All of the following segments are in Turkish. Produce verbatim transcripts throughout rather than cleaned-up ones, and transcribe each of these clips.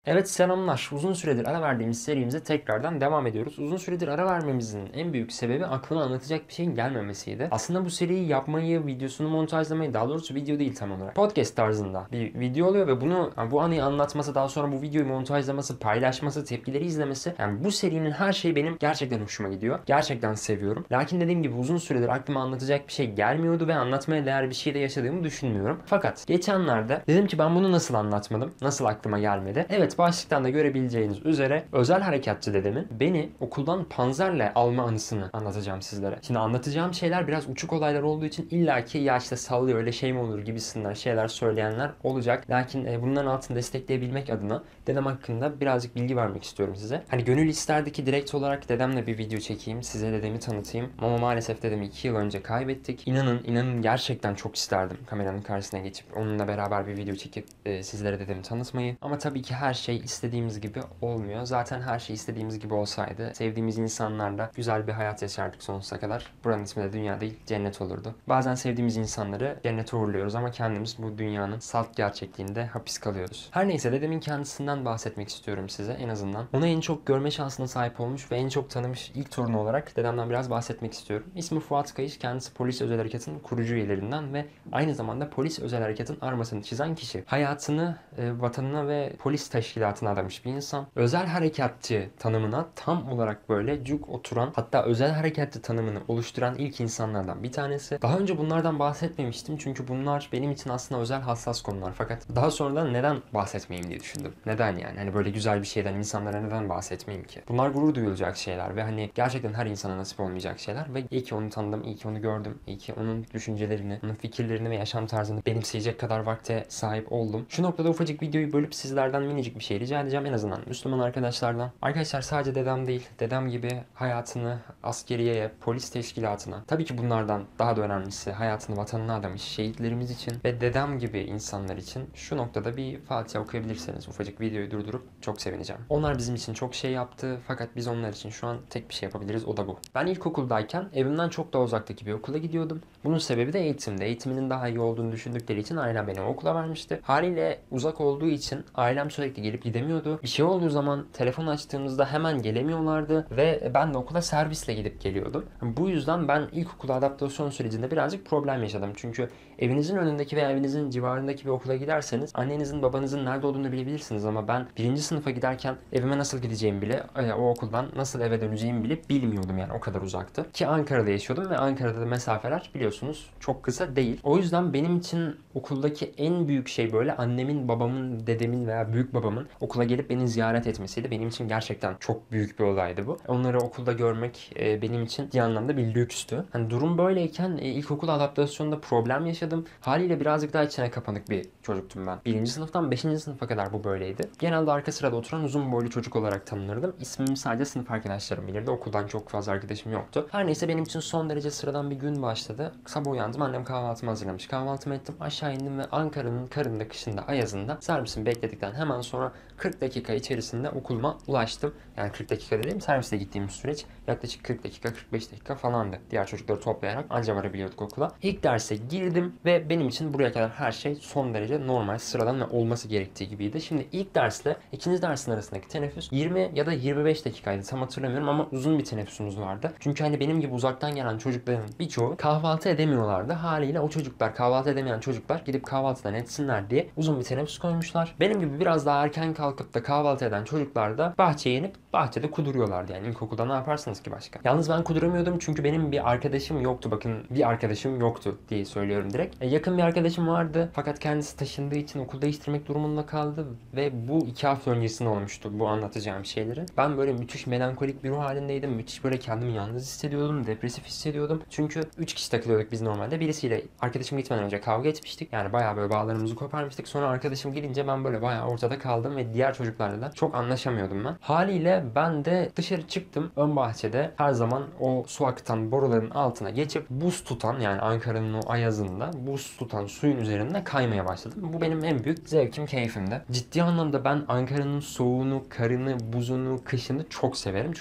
Evet selamlar. Uzun süredir ara verdiğimiz serimize tekrardan devam ediyoruz. Uzun süredir ara vermemizin en büyük sebebi aklıma anlatacak bir şeyin gelmemesiydi. Aslında bu seriyi yapmayı, videosunu montajlamayı, daha doğrusu video değil tam olarak, podcast tarzında bir video oluyor ve bunu, bu anıyı anlatması, daha sonra bu videoyu montajlaması, paylaşması, tepkileri izlemesi, yani bu serinin her şeyi benim gerçekten hoşuma gidiyor. Gerçekten seviyorum. Lakin dediğim gibi uzun süredir aklıma anlatacak bir şey gelmiyordu ve anlatmaya değer bir şey de yaşadığımı düşünmüyorum. Fakat geçenlerde dedim ki ben bunu nasıl anlatmadım? Nasıl aklıma gelmedi? Evet, başlıktan da görebileceğiniz üzere özel harekatçı dedemin beni okuldan panzerle alma anısını anlatacağım sizlere. Şimdi anlatacağım şeyler biraz uçuk olaylar olduğu için illaki ya işte sallıyor öyle şey mi olur gibisinden şeyler söyleyenler olacak. Lakin e, bunların altını destekleyebilmek adına dedem hakkında birazcık bilgi vermek istiyorum size. Hani gönül isterdi ki direkt olarak dedemle bir video çekeyim, size dedemi tanıtayım. Ama maalesef dedemi iki yıl önce kaybettik. İnanın, inanın gerçekten çok isterdim kameranın karşısına geçip onunla beraber bir video çekip e, sizlere dedemi tanıtmayı. Ama tabii ki her şey istediğimiz gibi olmuyor. Zaten her şey istediğimiz gibi olsaydı sevdiğimiz insanlarla güzel bir hayat yaşardık sonsuza kadar. Buranın ismi de dünya değil, cennet olurdu. Bazen sevdiğimiz insanları cennete uğurluyoruz ama kendimiz bu dünyanın salt gerçekliğinde hapis kalıyoruz. Her neyse, dedemin kendisinden bahsetmek istiyorum size en azından. Onu en çok görme şansına sahip olmuş ve en çok tanımış ilk torunu olarak dedemden biraz bahsetmek istiyorum. İsmi Fuat Kayış, kendisi Polis Özel Harekat'ın kurucu üyelerinden ve aynı zamanda Polis Özel Harekat'ın armasını çizen kişi. Hayatını e, vatanına ve polis teşkilatına adamış bir insan. Özel harekatçı tanımına tam olarak böyle cuk oturan, hatta özel harekatçı tanımını oluşturan ilk insanlardan bir tanesi. Daha önce bunlardan bahsetmemiştim çünkü bunlar benim için aslında özel hassas konular. Fakat daha sonradan neden bahsetmeyeyim diye düşündüm. Neden yani? Hani böyle güzel bir şeyden insanlara neden bahsetmeyeyim ki? Bunlar gurur duyulacak şeyler ve hani gerçekten her insana nasip olmayacak şeyler ve iyi ki onu tanıdım, iyi ki onu gördüm, iyi ki onun düşüncelerini, onun fikirlerini ve yaşam tarzını benimseyecek kadar vakte sahip oldum. Şu noktada ufacık videoyu bölüp sizlerden minicik bir şey rica edeceğim, en azından Müslüman arkadaşlardan. Arkadaşlar, sadece dedem değil, dedem gibi hayatını askeriyeye, polis teşkilatına, tabii ki bunlardan daha da önemlisi hayatını vatanına adamış şehitlerimiz için ve dedem gibi insanlar için şu noktada bir Fatiha okuyabilirseniz ufacık videoyu durdurup çok sevineceğim. Onlar bizim için çok şey yaptı fakat biz onlar için şu an tek bir şey yapabiliriz, o da bu. Ben ilkokuldayken evimden çok daha uzaktaki bir okula gidiyordum. Bunun sebebi de eğitimde. Eğitiminin daha iyi olduğunu düşündükleri için ailem beni okula vermişti. Haliyle uzak olduğu için ailem sürekli gelip gidemiyordu. Bir şey olduğu zaman telefon açtığımızda hemen gelemiyorlardı ve ben de okula servisle gidip geliyordum. Bu yüzden ben ilkokula adaptasyon sürecinde birazcık problem yaşadım. Çünkü evinizin önündeki veya evinizin civarındaki bir okula giderseniz annenizin, babanızın nerede olduğunu bilebilirsiniz ama ben birinci sınıfa giderken evime nasıl gideceğimi bile, o okuldan nasıl eve döneceğimi bile bilmiyordum, yani o kadar uzaktı. Ki Ankara'da yaşıyordum ve Ankara'da da mesafeler biliyorsunuz çok kısa değil. O yüzden benim için okuldaki en büyük şey böyle annemin, babamın, dedemin veya büyük babamın okula gelip beni ziyaret etmesiydi. Benim için gerçekten çok büyük bir olaydı bu. Onları okulda görmek e, benim için bir anlamda bir lükstü. Hani durum böyleyken e, ilkokul adaptasyonunda problem yaşadım. Haliyle birazcık daha içine kapanık bir çocuktum ben. Birinci sınıftan beşinci sınıfa kadar bu böyleydi. Genelde arka sırada oturan uzun boylu çocuk olarak tanınırdım. İsmimi sadece sınıf arkadaşlarım bilirdi. Okuldan çok fazla arkadaşım yoktu. Her neyse, benim için son derece sıradan bir gün başladı. Sabah uyandım, annem kahvaltımı hazırlamış. Kahvaltımı ettim, aşağı indim ve Ankara'nın karında, kışında, ayazında servisimi bekledikten hemen sonra kırk dakika içerisinde okuluma ulaştım. Yani kırk dakika dediğim servisle gittiğimiz süreç yaklaşık kırk dakika, kırk beş dakika falandı. Diğer çocukları toplayarak anca varabiliyorduk okula. İlk derse girdim ve benim için buraya kadar her şey son derece normal, sıradan ve olması gerektiği gibiydi. Şimdi ilk dersle ikinci dersin arasındaki teneffüs yirmi ya da yirmi beş dakikaydı, tam hatırlamıyorum ama uzun bir teneffüsümüz vardı. Çünkü hani benim gibi uzaktan gelen çocukların birçoğu kahvaltı edemiyorlardı. Haliyle o çocuklar, kahvaltı edemeyen çocuklar gidip kahvaltıdan etsinler diye uzun bir teneffüs koymuşlar. Benim gibi biraz daha erken kalkıp da kahvaltı eden çocuklar da bahçeye inip bahçede kuduruyorlardı. Yani ilkokulda ne yaparsınız ki başka? Yalnız ben kuduramıyordum çünkü benim bir arkadaşım yoktu. Bakın, bir arkadaşım yoktu diye söylüyorum direkt. E, yakın bir arkadaşım vardı fakat kendisi taşındığı için okul değiştirmek durumunda kaldı ve bu iki hafta öncesinde olmuştu bu anlatacağım şeyleri. Ben böyle müthiş melankolik bir ruh halindeydim. Müthiş böyle kendimi yalnız hissediyordum, depresif hissediyordum. Çünkü üç kişi takılıyorduk biz normalde. Birisiyle arkadaşım gitmeden önce kavga etmiştik. Yani bayağı böyle bağlarımızı koparmıştık. Sonra arkadaşım gidince ben böyle bayağı ortada kaldım ve diğer çocuklarla da çok anlaşamıyordum ben. Haliyle ben de dışarı çıktım. Ön bahçede her zaman o su akıtan boruların altına geçip buz tutan, yani Ankara'nın o ayazında buz tutan suyun üzerinde kaymaya başladım. Bu benim en büyük zevkim, keyfimde. Ciddi anlamda ben Ankara'nın soğuğunu, karını, buzunu, kışını çok severim. Çünkü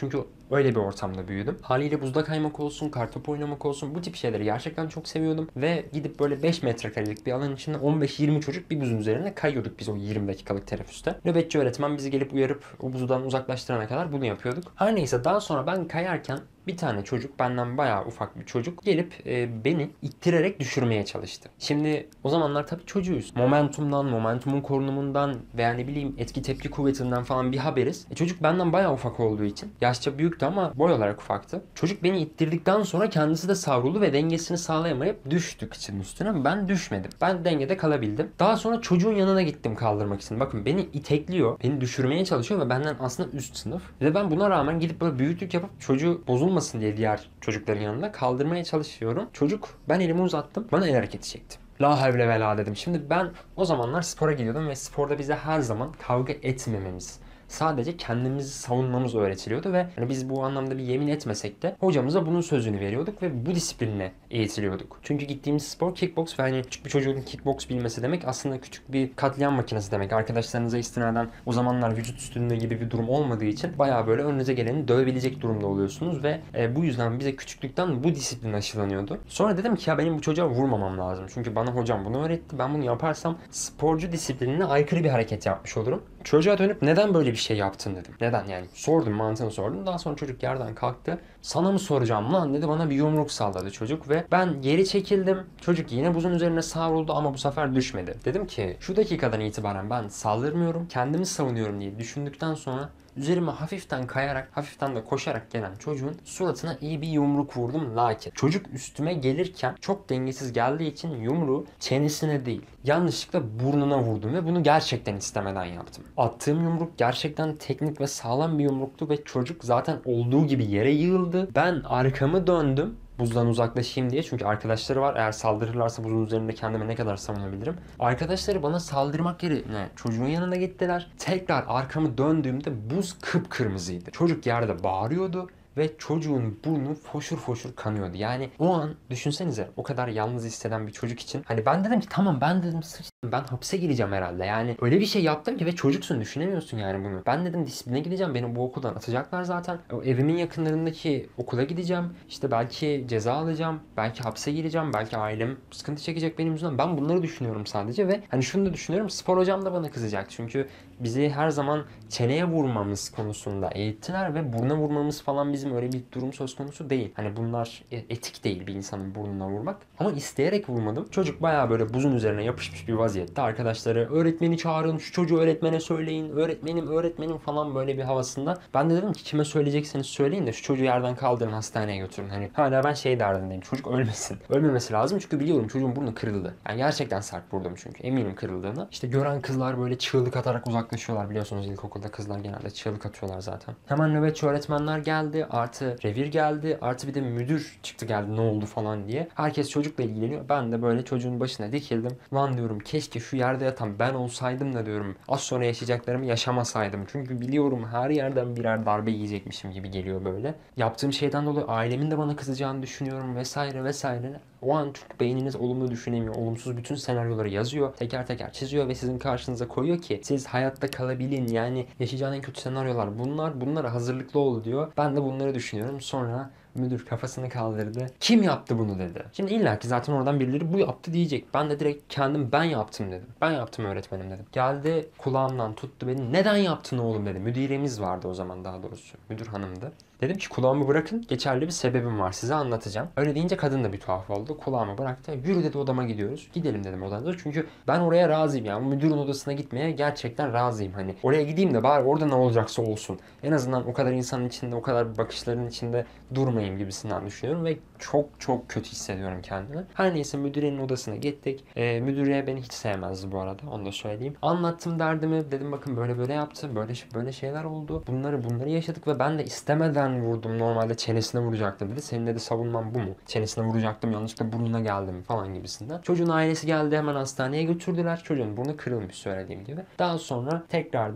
Öyle bir ortamda büyüdüm. Haliyle buzda kaymak olsun, kartopu oynamak olsun, bu tip şeyleri gerçekten çok seviyordum. Ve gidip böyle beş metrekarelik bir alan içinde on beş yirmi çocuk bir buzun üzerine kayıyorduk biz o yirmi dakikalık teneffüste. Nöbetçi öğretmen bizi gelip uyarıp o buzdan uzaklaştırana kadar bunu yapıyorduk. Her neyse, daha sonra ben kayarken bir tane çocuk, benden bayağı ufak bir çocuk, gelip e, beni ittirerek düşürmeye çalıştı. Şimdi o zamanlar tabii çocuğuz. Momentumdan, momentumun korunumundan veya ne bileyim etki tepki kuvvetinden falan bir haberiz. E, çocuk benden bayağı ufak olduğu için, yaşça büyüktü ama boy olarak ufaktı. Çocuk beni ittirdikten sonra kendisi de savruldu ve dengesini sağlayamayıp düştü kıçının üstüne. Ben düşmedim. Ben dengede kalabildim. Daha sonra çocuğun yanına gittim kaldırmak için. Bakın, beni itekliyor, beni düşürmeye çalışıyor ve benden aslında üst sınıf. Ve ben buna rağmen gidip böyle büyüklük yapıp çocuğu bozulmasın diye diğer çocukların yanında kaldırmaya çalışıyorum. Çocuk, ben elimi uzattım, bana el hareketi çekti. La havle ve la dedim. Şimdi ben o zamanlar spora gidiyordum ve sporda bize her zaman kavga etmememiz, sadece kendimizi savunmamız öğretiliyordu ve hani biz bu anlamda bir yemin etmesek de hocamıza bunun sözünü veriyorduk ve bu disiplinle eğitiliyorduk. Çünkü gittiğimiz spor kickbox ve hani küçük bir çocuğun kickbox bilmesi demek aslında küçük bir katliam makinesi demek. Arkadaşlarınıza istinaden o zamanlar vücut üstünlüğü gibi bir durum olmadığı için bayağı böyle önünüze geleni dövebilecek durumda oluyorsunuz ve e, bu yüzden bize küçüklükten bu disiplin aşılanıyordu. Sonra dedim ki ya benim bu çocuğa vurmamam lazım. Çünkü bana hocam bunu öğretti. Ben bunu yaparsam sporcu disiplinine aykırı bir hareket yapmış olurum. Çocuğa dönüp neden böyle bir şey yaptın dedim. Neden yani? Sordum, mantığını sordum. Daha sonra çocuk yerden kalktı. Sana mı soracağım lan dedi, bana bir yumruk salladı çocuk ve ben geri çekildim. Çocuk yine buzun üzerine savruldu ama bu sefer düşmedi. Dedim ki şu dakikadan itibaren ben saldırmıyorum, kendimi savunuyorum diye düşündükten sonra üzerime hafiften kayarak, hafiften de koşarak gelen çocuğun suratına iyi bir yumruk vurdum. Lakin çocuk üstüme gelirken çok dengesiz geldiği için yumruğu çenesine değil, yanlışlıkla burnuna vurdum ve bunu gerçekten istemeden yaptım. Attığım yumruk gerçekten teknik ve sağlam bir yumruktu ve çocuk zaten olduğu gibi yere yığıldı. Ben arkamı döndüm buzdan uzaklaşayım diye. Çünkü arkadaşları var. Eğer saldırırlarsa buzun üzerinde kendime ne kadar savunabilirim. Arkadaşları bana saldırmak yerine çocuğun yanına gittiler. Tekrar arkamı döndüğümde buz kıpkırmızıydı. Çocuk yerde bağırıyordu ve çocuğun burnu foşur foşur kanıyordu. Yani o an düşünsenize, o kadar yalnız hisseden bir çocuk için. Hani ben dedim ki tamam, ben dedim sıçtım, ben hapse gireceğim herhalde. Yani öyle bir şey yaptım ki ve çocuksun, düşünemiyorsun yani bunu. Ben dedim disipline gideceğim, beni bu okuldan atacaklar zaten. O evimin yakınlarındaki okula gideceğim. İşte belki ceza alacağım, belki hapse gireceğim, belki ailem sıkıntı çekecek benim yüzümden. Ben bunları düşünüyorum sadece ve hani şunu da düşünüyorum, spor hocam da bana kızacak. Çünkü bizi her zaman çeneye vurmamız konusunda eğittiler ve buruna vurmamız falan bizim öyle bir durum söz konusu değil. Hani bunlar etik değil, bir insanın burnuna vurmak. Ama isteyerek vurmadım. Çocuk bayağı böyle buzun üzerine yapışmış bir vaziyette. Arkadaşları öğretmeni çağırın, şu çocuğu öğretmene söyleyin, öğretmenim öğretmenim falan böyle bir havasında. Ben de dedim ki kime söyleyecekseniz söyleyin de şu çocuğu yerden kaldırın, hastaneye götürün. Hani hala ben şey derdindeyim, çocuk ölmesin. Ölmemesi lazım çünkü biliyorum çocuğun burnu kırıldı. Yani gerçekten sert vurdum çünkü. Eminim kırıldığını. İşte gören kızlar böyle çığlık atarak uzaklaşıyorlar. Biliyorsunuz ilkokulda kızlar genelde çığlık atıyorlar zaten. Hemen nöbetçi öğretmenler geldi. Artı revir geldi. Artı bir de müdür çıktı geldi ne oldu falan diye. Herkes çocukla ilgileniyor. Ben de böyle çocuğun başına dikildim. Lan diyorum, keşke şu yerde yatan ben olsaydım da diyorum. Az sonra yaşayacaklarımı yaşamasaydım. Çünkü biliyorum her yerden birer darbe yiyecekmişim gibi geliyor böyle. Yaptığım şeyden dolayı ailemin de bana kızacağını düşünüyorum vesaire vesaire. O an çünkü beyniniz olumlu düşünemiyor. Olumsuz bütün senaryoları yazıyor. Teker teker çiziyor ve sizin karşınıza koyuyor ki siz hayatta kalabilin. Yani yaşayacağın en kötü senaryolar bunlar. Bunlara hazırlıklı ol diyor. Ben de bunları düşünüyorum. Sonra müdür kafasını kaldırdı. Kim yaptı bunu dedi. Şimdi illa ki zaten oradan birileri bu yaptı diyecek. Ben de direkt kendim ben yaptım dedim. Ben yaptım öğretmenim dedim. Geldi kulağımdan tuttu beni. Neden yaptın oğlum dedi. Müdiremiz vardı o zaman, daha doğrusu. Müdür hanımdı. Dedim ki kulağımı bırakın, geçerli bir sebebim var, size anlatacağım. Öyle deyince kadın da bir tuhaf oldu. Kulağımı bıraktı. Yürü dedi, odama gidiyoruz. Gidelim dedim odamıza. Çünkü ben oraya razıyım yani. Müdürün odasına gitmeye gerçekten razıyım. Hani oraya gideyim de bari orada ne olacaksa olsun. En azından o kadar insanın içinde, o kadar bakışların içinde durmayayım gibisinden düşünüyorum ve çok çok kötü hissediyorum kendimi. Her neyse müdürenin odasına gittik. Ee, müdüre beni hiç sevmezdi bu arada. Onu da söyleyeyim. Anlattım derdimi. Dedim bakın böyle böyle yaptı. Böyle böyle şeyler oldu. Bunları bunları yaşadık ve ben de istemeden vurdum. Normalde çenesine vuracaktım dedi. Senin dedi savunman bu mu? Çenesine vuracaktım, yanlışlıkla burnuna geldim falan gibisinden. Çocuğun ailesi geldi, hemen hastaneye götürdüler. Çocuğun burnu kırılmış söylediğim gibi. Daha sonra tekrardan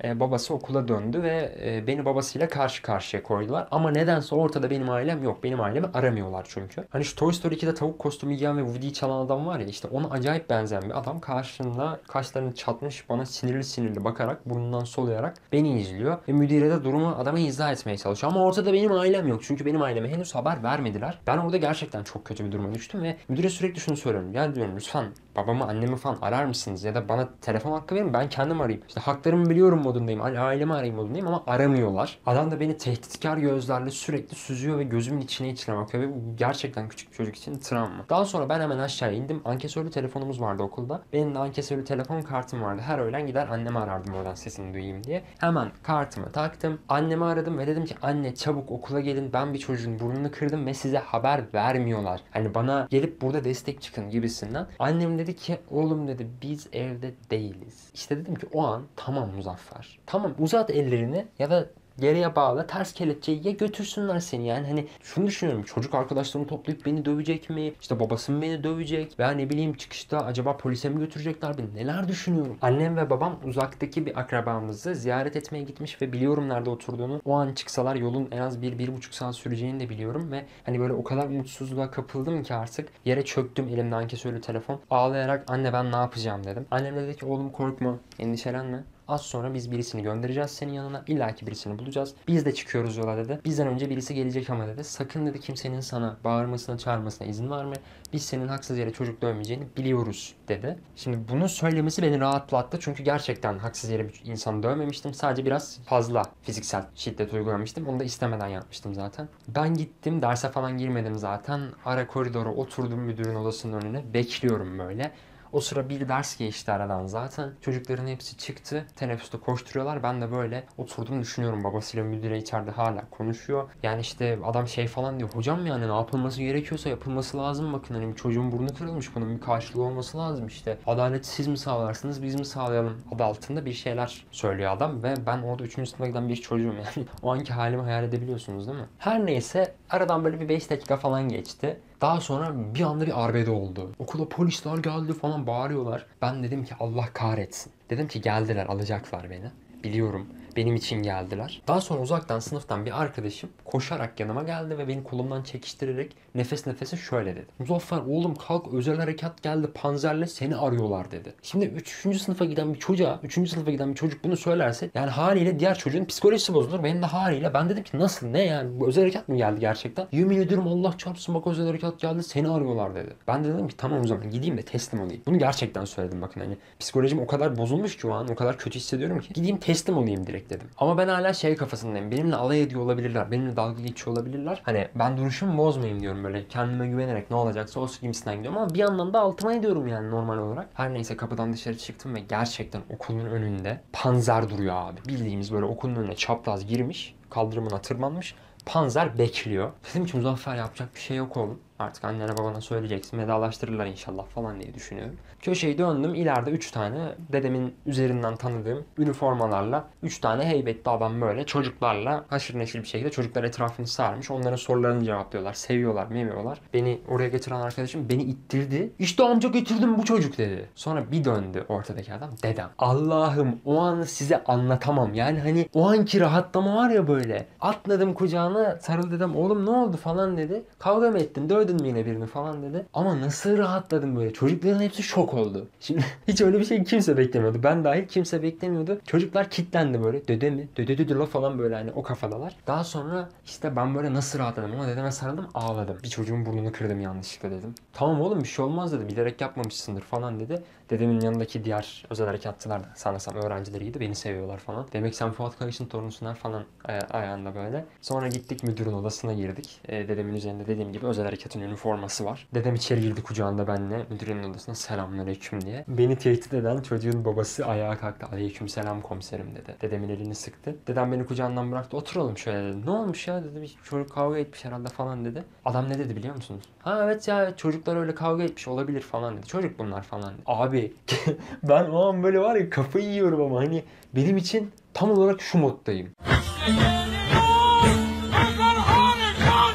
e, babası okula döndü ve e, beni babasıyla karşı karşıya koydular. Ama nedense ortada benim ailem yok. Benim ailemi aramıyorlar çünkü. Hani şu Toy Story ikide tavuk kostümü giyen ve Woody'yi çalan adam var ya, işte ona acayip benzeyen bir adam karşında kaşlarını çatmış bana sinirli sinirli bakarak, burnundan soluyarak beni izliyor ve müdüre de durumu adama izah etmeye çalışıyor. Ama ortada benim ailem yok. Çünkü benim aileme henüz haber vermediler. Ben orada gerçekten çok kötü bir duruma düştüm ve müdüre sürekli şunu söylüyorum. Gel diyorum, lütfen babamı, annemi falan arar mısınız? Ya da bana telefon hakkı verin, ben kendim arayayım. İşte haklarımı biliyorum modundayım. Ailemi arayayım modundayım ama aramıyorlar. Adam da beni tehditkar gözlerle sürekli süzüyor ve gözümün içine içine bakıyor ve bu gerçekten küçük bir çocuk için travma. Daha sonra ben hemen aşağıya indim. Ankesörlü telefonumuz vardı okulda. Benim de ankesörlü telefon kartım vardı. Her öğlen gider annemi arardım oradan sesini duyayım diye. Hemen kartımı taktım. Annemi aradım ve dedim ki anne çabuk okula gelin. Ben bir çocuğun burnunu kırdım ve size haber vermiyorlar. Hani bana gelip burada destek çıkın gibisinden. Annem dedi ki oğlum dedi biz evde değiliz. İşte dedim ki o an tamam Muzaffer. Tamam uzat ellerini ya da geriye bağla, ters kelepçeyi ya götürsünler seni. Yani hani şunu düşünüyorum, çocuk arkadaşlarını toplayıp beni dövecek mi? İşte babasım beni dövecek veya ne bileyim çıkışta acaba polise mi götürecekler beni? Neler düşünüyorum? Annem ve babam uzaktaki bir akrabamızı ziyaret etmeye gitmiş ve biliyorum nerede oturduğunu. O an çıksalar yolun en az bir, bir buçuk saat süreceğini de biliyorum ve hani böyle o kadar mutsuzluğa kapıldım ki artık yere çöktüm, elimde ankesörlü telefon. Ağlayarak anne ben ne yapacağım dedim. Annem dedi ki oğlum korkma, endişelenme. Az sonra biz birisini göndereceğiz senin yanına. İlla ki birisini bulacağız. Biz de çıkıyoruz yola dedi. Bizden önce birisi gelecek ama dedi. Sakın dedi kimsenin sana bağırmasına, çağırmasına izin verme. Biz senin haksız yere çocuk dövmeyeceğini biliyoruz dedi. Şimdi bunu söylemesi beni rahatlattı. Çünkü gerçekten haksız yere bir insan dövmemiştim. Sadece biraz fazla fiziksel şiddet uygulamıştım. Onu da istemeden yapmıştım zaten. Ben gittim. Derse falan girmedim zaten. Ara koridora oturdum müdürün odasının önüne. Bekliyorum böyle. O sıra bir ders geçti aradan zaten. Çocukların hepsi çıktı. Teneffüste koşturuyorlar. Ben de böyle oturdum düşünüyorum. Babasıyla müdüre içeride hala konuşuyor. Yani işte adam şey falan diyor. Hocam yani ne yapılması gerekiyorsa yapılması lazım. Bakın hani bir çocuğun burnu kırılmış. Bunun bir karşılığı olması lazım işte. Adaleti siz mi sağlarsınız biz mi sağlayalım adı altında bir şeyler söylüyor adam. Ve ben orada üçüncü sınıfa giden bir çocuğum yani. O anki halimi hayal edebiliyorsunuz değil mi? Her neyse aradan böyle bir beş dakika falan geçti. Daha sonra bir anda bir arbede oldu. Okula polisler geldi falan bağırıyorlar. Ben dedim ki Allah kahretsin. Dedim ki geldiler alacaklar beni. Biliyorum. Benim için geldiler. Daha sonra uzaktan sınıftan bir arkadaşım koşarak yanıma geldi ve beni kolumdan çekiştirerek nefes nefese şöyle dedi. Muzaffer oğlum kalk özel harekat geldi panzerle seni arıyorlar dedi. Şimdi üçüncü sınıfa giden bir çocuğa, üçüncü sınıfa giden bir çocuk bunu söylerse yani haliyle diğer çocuğun psikolojisi bozulur. Benim de haliyle ben dedim ki nasıl ne yani bu özel harekat mı geldi gerçekten? Yemin ediyorum Allah çarpsın bak özel harekat geldi seni arıyorlar dedi. Ben de dedim ki tamam o zaman gideyim de teslim olayım. Bunu gerçekten söyledim bakın hani psikolojim o kadar bozulmuş ki o an o kadar kötü hissediyorum ki gideyim teslim olayım direkt dedim. Ama ben hala şey kafasındayım. Benimle alay ediyor olabilirler. Benimle dalga geçiyor olabilirler. Hani ben duruşumu bozmayayım diyorum böyle. Kendime güvenerek ne olacaksa olsun gibisinden gidiyorum. Ama bir yandan da altıma ediyorum yani normal olarak. Her neyse kapıdan dışarı çıktım ve gerçekten okulun önünde panzer duruyor abi. Bildiğimiz böyle okulun önüne çapraz girmiş. Kaldırımına tırmanmış. Panzer bekliyor. Dedim ki Muzaffer yapacak bir şey yok oğlum. Artık annene babana söyleyeceksin. Vedalaştırırlar inşallah falan diye düşünüyorum. Köşeyi döndüm. İleride üç tane dedemin üzerinden tanıdığım üniformalarla üç tane heybetli adam böyle çocuklarla haşır neşir bir şekilde çocuklar etrafını sarmış. Onların sorularını cevaplıyorlar. Seviyorlar, memiyorlar. Beni oraya getiren arkadaşım beni ittirdi. İşte amca getirdim bu çocuk dedi. Sonra bir döndü ortadaki adam. Dedem. Allah'ım o anı size anlatamam. Yani hani o anki rahatlama var ya böyle. Atladım kucağına sarıl dedem. Oğlum ne oldu falan dedi. Kavga mı ettin? Dövdün mü yine birini falan dedi. Ama nasıl rahatladım böyle. Çocukların hepsi şok oldu. Şimdi hiç öyle bir şey kimse beklemiyordu. Ben dahil kimse beklemiyordu. Çocuklar kilitlendi böyle. Dede mi? Dede dede la falan böyle hani o kafadalar. Daha sonra işte ben böyle nasıl rahatladım ama dedeme sarıldım ağladım. Bir çocuğun burnunu kırdım yanlışlıkla dedim. Tamam oğlum bir şey olmaz dedi. Bilerek yapmamışsındır falan dedi. Dedemin yanındaki diğer özel harekatçılar da sanırsam öğrencileriydi. Beni seviyorlar falan. Demek sen Fuat Kayış'ın torunusun falan aya- ayağında böyle. Sonra gittik müdürün odasına girdik. E, dedemin üzerinde dediğim gibi özel harekatın üniforması var. Dedem içeri girdi kucağında benimle. Müdürün odasına selamünaleyküm diye. Beni tehdit eden çocuğun babası ayağa kalktı. Aleyküm selam komiserim dedi. Dedemin elini sıktı. Dedem beni kucağından bıraktı. Oturalım şöyle dedi. Ne olmuş ya dedi. Bir çocuk kavga etmiş herhalde falan dedi. Adam ne dedi biliyor musunuz? Ha evet ya çocuklar öyle kavga etmiş olabilir falan dedi. Çocuk bunlar falan dedi. Abi ben o an böyle var ya kafayı yiyorum ama hani benim için tam olarak şu moddayım. İşte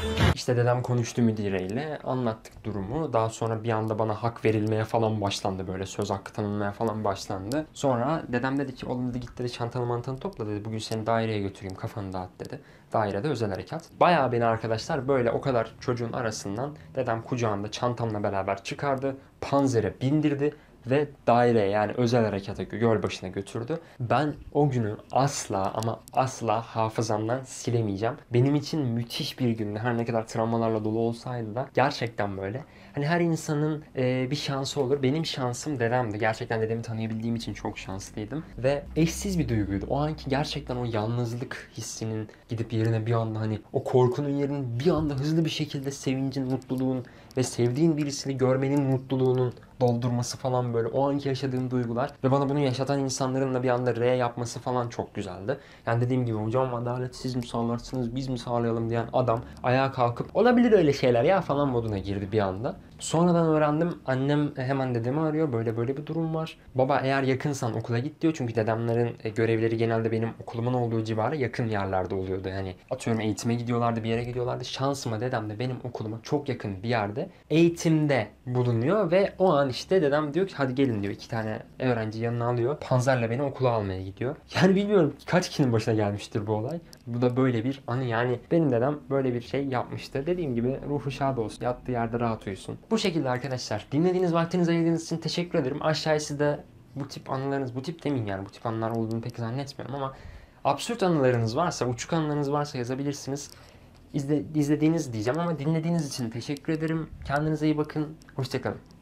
İşte dedem konuştu müdireyle, anlattık durumu. Daha sonra bir anda bana hak verilmeye falan başlandı, böyle söz hakkı tanınmaya falan başlandı. Sonra dedem dedi ki oğlum dedi git dedi çantanı mantanı topla dedi. Bugün seni daireye götüreyim, kafanı dağıt dedi. Dairede özel harekat. Bayağı beni arkadaşlar böyle o kadar çocuğun arasından dedem kucağında çantamla beraber çıkardı. Panzer'e bindirdi ve daireye yani özel harekata göl başına götürdü. Ben o günü asla ama asla hafızamdan silemeyeceğim. Benim için müthiş bir gündü. Her ne kadar travmalarla dolu olsaydı da gerçekten böyle. Hani her insanın e, bir şansı olur. Benim şansım dedemdi. Gerçekten dedemi tanıyabildiğim için çok şanslıydım. Ve eşsiz bir duyguydu. O anki gerçekten o yalnızlık hissinin gidip yerine bir anda hani o korkunun yerine bir anda hızlı bir şekilde sevincin, mutluluğun ve sevdiğin birisini görmenin mutluluğunun doldurması falan böyle o anki yaşadığım duygular ve bana bunu yaşatan insanların da bir anda R yapması falan çok güzeldi. Yani dediğim gibi hocam adalet siz mi sağlarsınız biz mi sağlayalım diyen adam ayağa kalkıp olabilir öyle şeyler ya falan moduna girdi bir anda. Sonradan öğrendim annem hemen dedemi arıyor böyle böyle bir durum var. Baba eğer yakınsan okula git diyor çünkü dedemlerin görevleri genelde benim okulumun olduğu civara yakın yerlerde oluyordu. Yani atıyorum eğitime gidiyorlardı bir yere gidiyorlardı. Şansıma dedem de benim okuluma çok yakın bir yerde eğitimde bulunuyor ve o an işte dedem diyor ki hadi gelin diyor. İki tane öğrenci yanına alıyor. Panzerle beni okula almaya gidiyor. Yani bilmiyorum kaç kişinin başına gelmiştir bu olay. Bu da böyle bir anı yani benim dedem böyle bir şey yapmıştı. Dediğim gibi ruhu şad olsun. Yattığı yerde rahat uyusun. Bu şekilde arkadaşlar. Dinlediğiniz vaktinizi ayırdığınız için teşekkür ederim. Aşağıya sizde bu tip anılarınız, bu tip demeyeyim yani bu tip anılar olduğunu pek zannetmiyorum ama absürt anılarınız varsa, uçuk anılarınız varsa yazabilirsiniz. İzle, izlediğiniz diyeceğim ama dinlediğiniz için teşekkür ederim. Kendinize iyi bakın. Hoşça kalın.